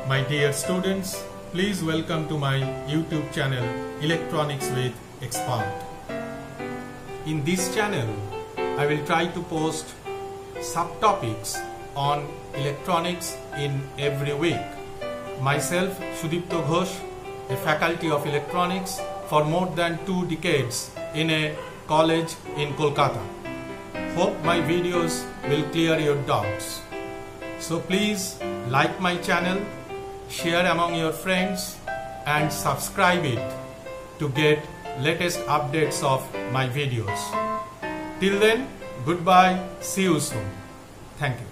My dear students, please welcome to my YouTube channel Electronics with Expert. In this channel, I will try to post subtopics on electronics in every week. Myself, Sudipto Ghosh, a faculty of electronics for more than 2 decades in a college in Kolkata. Hope my videos will clear your doubts. So please like my channel, share among your friends and subscribe it to get latest updates of my videos. Till then, goodbye, see you soon. Thank you.